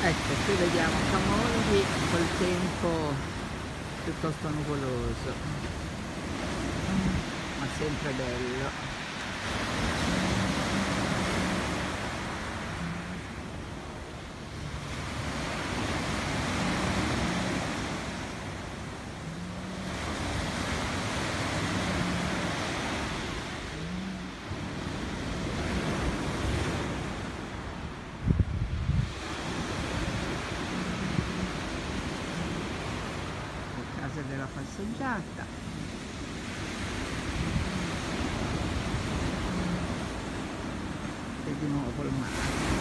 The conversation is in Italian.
Ecco, qui vediamo Camogli col tempo piuttosto nuvoloso, ma sempre bello. Le case della passeggiata. E di nuovo il mare.